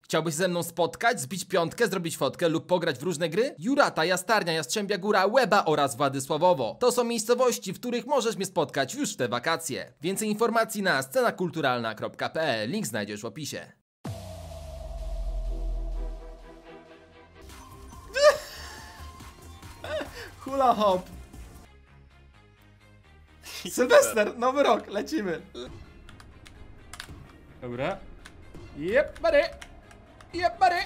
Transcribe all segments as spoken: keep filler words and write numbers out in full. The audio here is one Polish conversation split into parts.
Chciałbyś ze mną spotkać, zbić piątkę, zrobić fotkę lub pograć w różne gry? Jurata, Jastarnia, Jastrzębia Góra, Łeba oraz Władysławowo. To są miejscowości, w których możesz mnie spotkać już w te wakacje. Więcej informacji na scena kulturalna kropka p l. Link znajdziesz w opisie. Hula hop. Sylwester, nowy rok, lecimy. Dobra. Jep, bary. Jep, bary.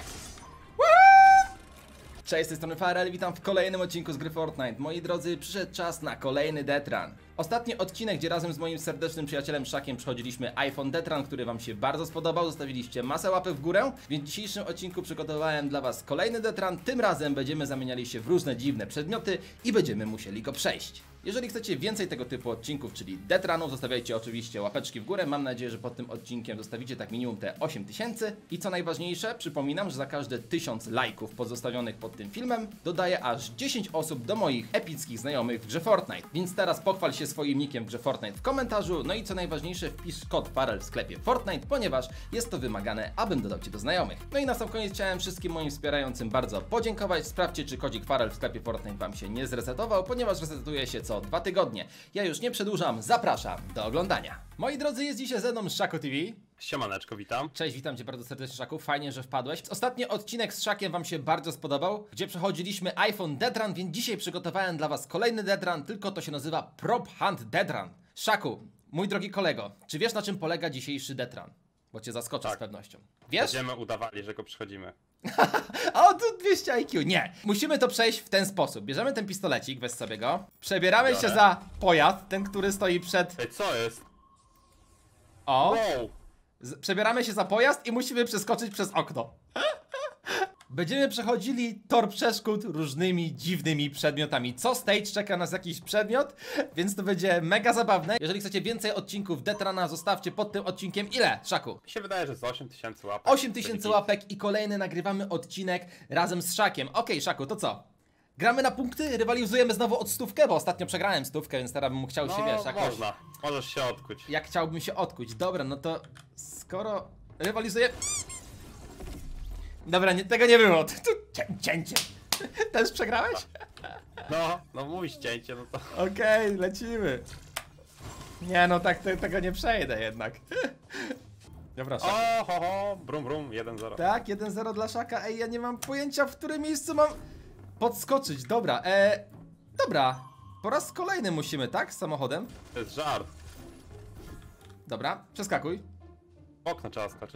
Cześć, z tej strony Farel, witam w kolejnym odcinku z gry Fortnite. Moi drodzy, przyszedł czas na kolejny Death Run. Ostatni odcinek, gdzie razem z moim serdecznym przyjacielem Szakiem przechodziliśmy iPhone Death Run, który wam się bardzo spodobał, zostawiliście masę łapek w górę, więc w dzisiejszym odcinku przygotowałem dla was kolejny Death Run. Tym razem będziemy zamieniali się w różne dziwne przedmioty i będziemy musieli go przejść. Jeżeli chcecie więcej tego typu odcinków, czyli Death Runów, zostawiajcie oczywiście łapeczki w górę. Mam nadzieję, że pod tym odcinkiem zostawicie tak minimum te osiem tysięcy. I co najważniejsze, przypominam, że za każde tysiąc lajków pozostawionych pod tym filmem dodaję aż dziesięć osób do moich epickich znajomych w grze Fortnite. Więc teraz pochwal się swoim nickiem w grze Fortnite w komentarzu. No i co najważniejsze, wpisz kod Farel w sklepie Fortnite, ponieważ jest to wymagane, abym dodał cię do znajomych. No i na sam koniec chciałem wszystkim moim wspierającym bardzo podziękować. Sprawdźcie, czy kodzik Farel w sklepie Fortnite wam się nie zresetował, ponieważ resetuje się co dwa tygodnie. Ja już nie przedłużam, zapraszam do oglądania. Moi drodzy, jest dzisiaj ze mną Szaku T V. Siemaneczko, witam. Cześć, witam cię bardzo serdecznie, Szaku. Fajnie, że wpadłeś. Ostatni odcinek z Szakiem wam się bardzo spodobał, gdzie przechodziliśmy iPhone Death Run, więc dzisiaj przygotowałem dla was kolejny Death Run, tylko to się nazywa Prop Hunt Death Run. Szaku, mój drogi kolego, czy wiesz, na czym polega dzisiejszy Death Run? Bo cię zaskoczę tak. Z pewnością. Wiesz? Będziemy udawali, że go przychodzimy. O, tu dwieście I Q. Nie. Musimy to przejść w ten sposób. Bierzemy ten pistolecik, weź sobie go. Przebieramy Biorę. się za pojazd, ten, który stoi przed... Ej, co jest? O! Wow! Z przebieramy się za pojazd i musimy przeskoczyć przez okno. Będziemy przechodzili tor przeszkód różnymi dziwnymi przedmiotami. Co stage czeka nas jakiś przedmiot, więc to będzie mega zabawne. Jeżeli chcecie więcej odcinków Death Runa, zostawcie pod tym odcinkiem ile, Szaku? Mi się wydaje, że z osiem tysięcy łapek. osiem tysięcy łapek i kolejny nagrywamy odcinek razem z Szakiem. Okej, okay, Szaku, to co? Gramy na punkty, rywalizujemy znowu od stówkę, bo ostatnio przegrałem stówkę, więc teraz bym chciał no, się, wiesz, jakoś... można. Możesz się odkuć. Jak chciałbym się odkuć. Dobra, no to skoro rywalizuję... Dobra, nie, tego nie było. Tu cię, cięcie. Też przegrałeś? No, no mówisz cięcie, no to... Okej, okay, lecimy. Nie no, tak te, tego nie przejdę jednak. Dobra, Szak. O, ho, ho, brum, brum, jeden zero. Tak, jeden zero dla Szaka. Ej, ja nie mam pojęcia, w którym miejscu mam podskoczyć. Dobra, e, dobra. Po raz kolejny musimy, tak? Z samochodem. To jest żart. Dobra, przeskakuj. W okno trzeba skoczyć.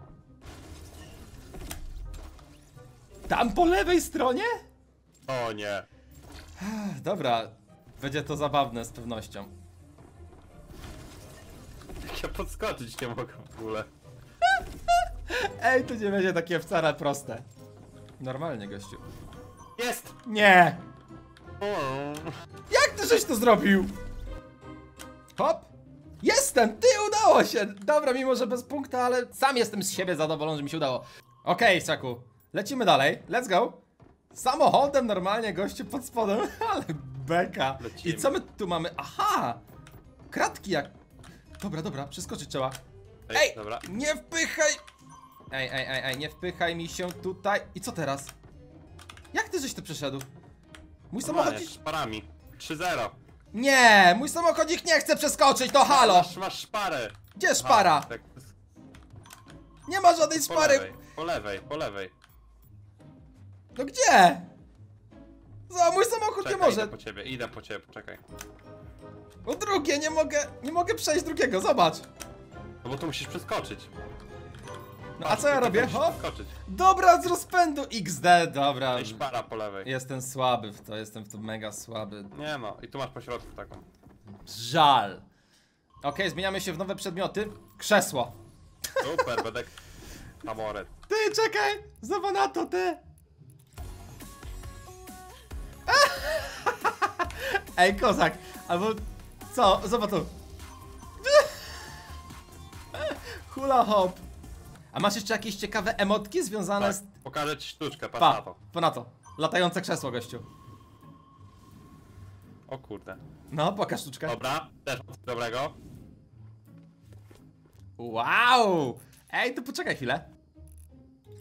Tam po lewej stronie? O nie. Dobra, będzie to zabawne z pewnością. Jak ja podskoczyć nie mogę w ogóle. Ej, to nie będzie takie wcale proste. Normalnie, gościu. Jest! Nie! O. Jak ty żeś to zrobił? Hop! Jestem! Ty, udało się! Dobra, mimo że bez punktu, ale sam jestem z siebie zadowolony, że mi się udało. Okej, okay, Szaku. Lecimy dalej. Let's go. Samochodem normalnie, gościu pod spodem. Ale beka. Lecimy. I co my tu mamy? Aha! Kratki jak... Dobra, dobra, przeskoczyć trzeba. Ej, Ej! dobra. Nie wpychaj! Ej, ej, ej, ej, nie wpychaj mi się tutaj. I co teraz? Jak ty żeś to przeszedł? Mój samochodzik... Szparami. trzy zero. Nie! Mój samochodzik nie chce przeskoczyć, to halo! Masz, masz szparę. Gdzie szpara? A, tak, Nie ma żadnej po szpary! lewej, po lewej, po lewej. No gdzie? Za mój samochód Czekaj, nie może. idę po ciebie, idę po ciebie, poczekaj. No drugie, nie mogę, nie mogę przejść drugiego, zobacz. No bo tu musisz przeskoczyć. No a co ja robię? Hop. Hop. Dobra, z rozpędu X D, dobra. I szpara po lewej. Jestem słaby w to, jestem w to mega słaby. Nie no, i tu masz po środku taką. Żal. Okej, okay, zmieniamy się w nowe przedmioty. Krzesło. Super, będę taboret. Ty, czekaj! Zobacz na to, ty! Ej, kozak! Albo... Co? Zobacz tu! Hula hop! A masz jeszcze jakieś ciekawe emotki związane Tak, z... pokażę ci sztuczkę, patrz Pa, na to. po na to. Latające krzesło, gościu. O kurde. No, pokaż sztuczkę. Dobra, też coś dobrego. Wow! Ej, to poczekaj chwilę.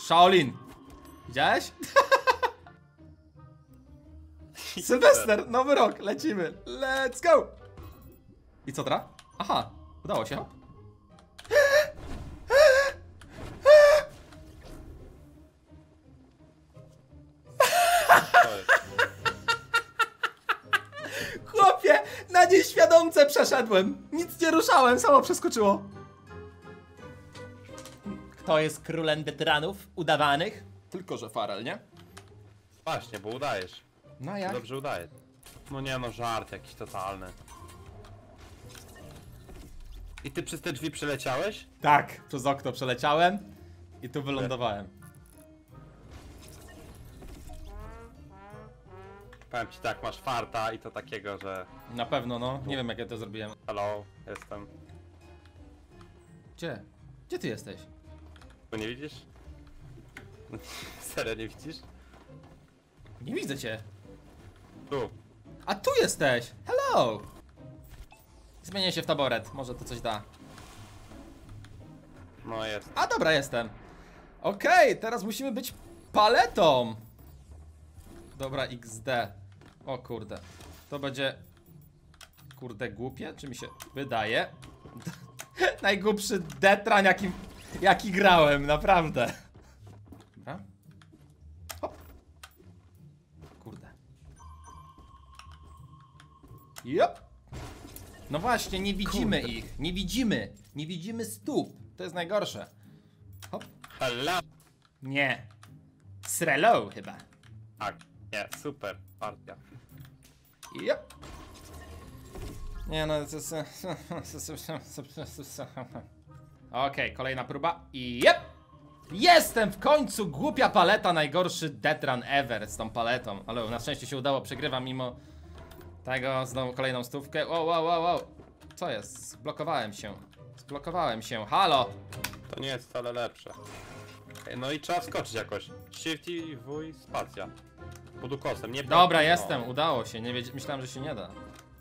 Shaolin. Widziałeś? Sylwester, nowy rok, lecimy. Let's go! I co teraz? Aha, udało się. To jest. Chłopie, na nieświadomce przeszedłem. Nic nie ruszałem, samo przeskoczyło. Kto jest królem weteranów udawanych? Tylko że Farel, nie? Właśnie, bo udajesz. No jak? Dobrze udajesz. No nie no, żart jakiś totalny. I ty przez te drzwi przeleciałeś? Tak, przez okno przeleciałem i tu wylądowałem. Powiem ci tak, masz farta i to takiego, że... Na pewno, no. Nie wiem jak ja to zrobiłem. Hello, jestem. Gdzie? Gdzie ty jesteś? Tu nie widzisz? Serio nie widzisz? Nie widzę cię. Tu. A tu jesteś! Hello! Zmienię się w taboret, może to coś da. No jest. A dobra, jestem. Okej, teraz musimy być paletą. Dobra, iks de. O kurde. To będzie... Kurde, głupie? Czy mi się wydaje? Najgłupszy detran, jaki, jaki grałem, naprawdę. Dobra. Hop. Kurde. Jop. No właśnie, nie widzimy Kurde. ich. Nie widzimy. Nie widzimy stóp. To jest najgorsze. Hop. Hello! Nie. Srelo chyba. Tak, nie, super partia. Yep. Nie no, to jest... Okej, kolejna próba i yep! Jestem w końcu! Głupia paleta, najgorszy detran ever z tą paletą. Ale na szczęście się udało, przegrywam mimo tego, znowu kolejną stówkę. Wow, wow, wow, wow. Co jest? Zblokowałem się. Zblokowałem się, halo! To nie jest wcale lepsze. Ej, no i trzeba skoczyć jakoś. Shift i W i spacja. Pod ukosem, nie Dobra, no. jestem, udało się, nie wiedz... myślałem, że się nie da.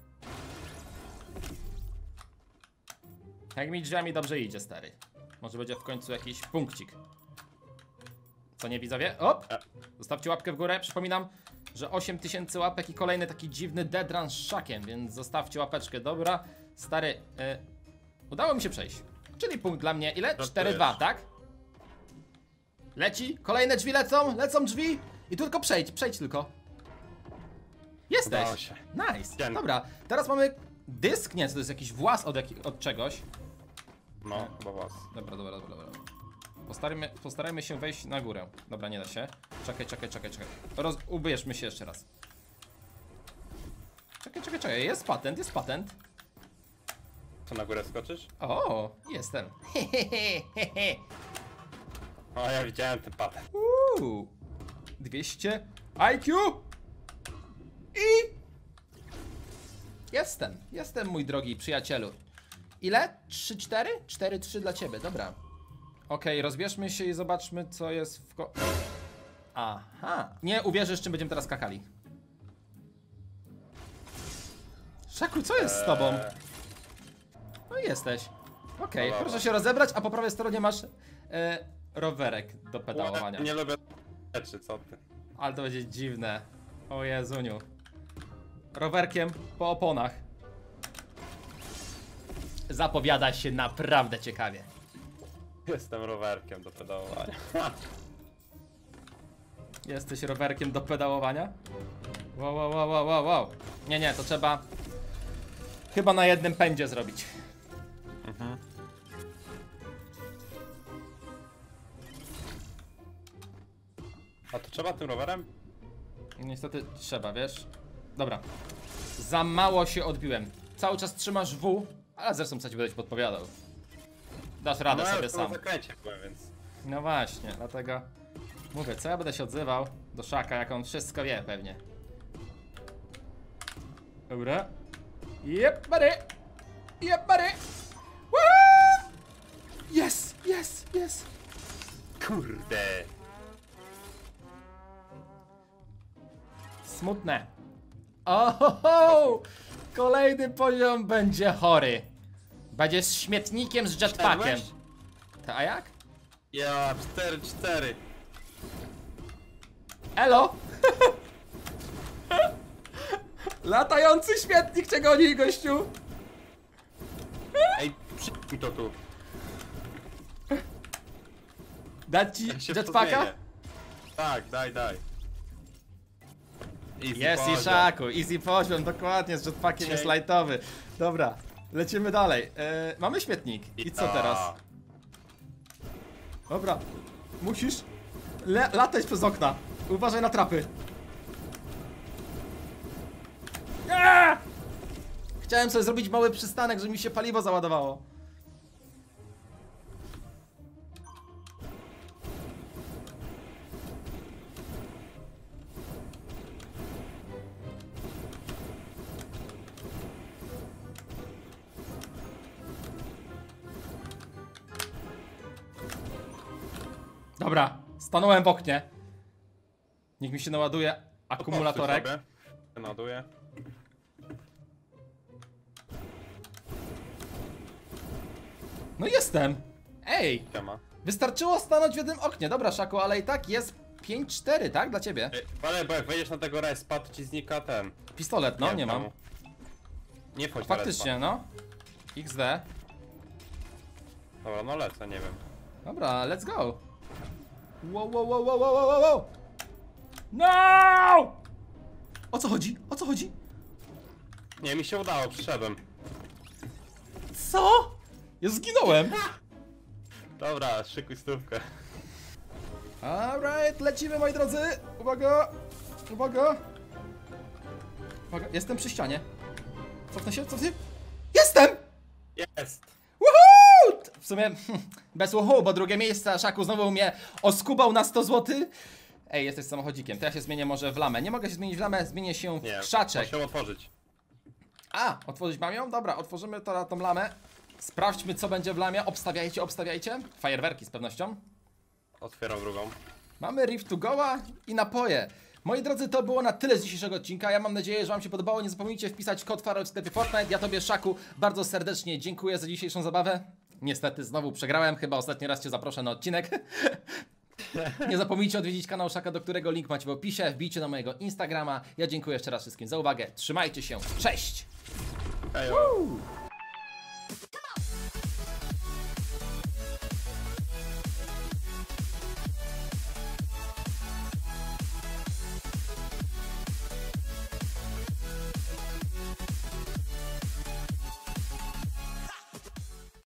Jak mi drzwiami dobrze idzie, stary. Może będzie w końcu jakiś punkcik. Co nie, widzowie? Op! Zostawcie łapkę w górę, przypominam, że osiem tysięcy łapek i kolejny taki dziwny deadrun z szakiem, więc zostawcie łapeczkę, dobra. Stary, y... udało mi się przejść. Czyli punkt dla mnie, ile? cztery dwa, tak? Leci, kolejne drzwi lecą, lecą drzwi. I tu tylko przejdź, przejdź tylko. Jesteś. Udało się. Nice. Dzień. Dobra, teraz mamy dysk, nie, to jest jakiś włas od, jaki, od czegoś. No, chyba was. Dobra, dobra, dobra, dobra. Postarajmy, postarajmy się wejść na górę. Dobra, nie da się. Czekaj, czekaj, czekaj, czekaj. Roz... Ubierzmy się jeszcze raz. Czekaj, czekaj, czekaj. Jest patent, jest patent. Co, na górę skoczysz? O, jestem. O, ja widziałem ten patent. Uuu. dwieście I Q. I... Jestem, jestem, mój drogi przyjacielu. Ile? trzy cztery? cztery trzy dla ciebie, dobra. Okej, rozbierzmy się i zobaczmy, co jest w ko... Aha. Nie uwierzysz, czym będziemy teraz skakali. Szaku, co jest z tobą? Eee, No i jesteś. Okej, No dobra. proszę się rozebrać, a po prawej stronie masz e, rowerek do pedałowania. nie lubię rzeczy, co ty? Ale to będzie dziwne. O Jezuniu. Rowerkiem po oponach. Zapowiada się naprawdę ciekawie. Jestem rowerkiem do pedałowania. Jesteś rowerkiem do pedałowania? Wow, wow, wow, wow, wow, wow. Nie, nie, to trzeba chyba na jednym pędzie zrobić. Mhm. A to trzeba tym rowerem? Niestety trzeba, wiesz? Dobra. Za mało się odbiłem. Cały czas trzymasz W, ale zresztą co ci będę ci podpowiadał. Dasz radę no, sobie ja sam. w zakręcie byłem, więc... No właśnie, dlatego mówię, co ja będę się odzywał do Szaka, jak on wszystko wie pewnie. Dobra. Yep, buddy. Yep, buddy. Woo! Yes, yes, yes. Kurde! Smutne. Ohoho! Kolejny poziom będzie chory. Będzie z śmietnikiem z jetpackiem. Wszedłeś? Ta, a jak? Ja, cztery cztery. Elo! Latający śmietnik cię goni, gościu! Ej, przyjdź to tu. Dać ci Ja się w to jetpacka? zmienię. Tak, daj, daj. Easy Jest i poziom. szaku, easy poziom, dokładnie, z jetpackiem jest Dzień. lightowy. Dobra, lecimy dalej. E, mamy śmietnik. I co Ja. teraz? Dobra, musisz le latać przez okna. Uważaj na trapy. Nie! Chciałem sobie zrobić mały przystanek, żeby mi się paliwo załadowało. Dobra, stanąłem w oknie. Niech mi się naładuje akumulatorek. Popatrz sobie. Naładuję. No jestem. Ej, Siema. wystarczyło stanąć w jednym oknie. Dobra, Szaku, ale i tak jest pięć cztery, tak? Dla ciebie. Ej, ale bo jak wejdziesz na tego respa, to ci znika ten. Pistolet, no, nie, wiem mam. czemu. Nie wchodź na Faktycznie, no. X D. respa. Dobra, no lecę, nie wiem. Dobra, let's go. Wow, wow, wow, wow, wow, wow, wow. No! O co chodzi? O co chodzi? Nie, mi się udało, przyszedłem. Co? Ja zginąłem. Dobra, szykuj stówkę. Alright, lecimy, moi drodzy. Uwaga. Uwaga. Uwaga, jestem przy ścianie. Cofnę się, cofnę się. Jestem! Jest! Woohoo! W sumie bez woohoo, bo drugie miejsce, a Szaku znowu mnie oskubał na sto złotych. Ej, jesteś samochodzikiem, to ja się zmienię może w lamę. Nie mogę się zmienić w lamę, zmienię się w Nie, krzaczek. muszę otworzyć. A, otworzyć mam ją? Dobra, otworzymy to, tą lamę. Sprawdźmy, co będzie w lamie. Obstawiajcie, obstawiajcie. Fajerwerki z pewnością. Otwieram drugą. Mamy Rift to Go'a i napoje. Moi drodzy, to było na tyle z dzisiejszego odcinka. Ja mam nadzieję, że wam się podobało. Nie zapomnijcie wpisać kod Farol w sklepie Fortnite. Ja tobie, Szaku, bardzo serdecznie dziękuję za dzisiejszą zabawę. Niestety znowu przegrałem, chyba ostatni raz cię zaproszę na odcinek. Nie zapomnijcie odwiedzić kanał Szaka, do którego link macie w opisie. Wbijcie na mojego Instagrama. Ja dziękuję jeszcze raz wszystkim za uwagę. Trzymajcie się. Cześć! Hejo. Woo!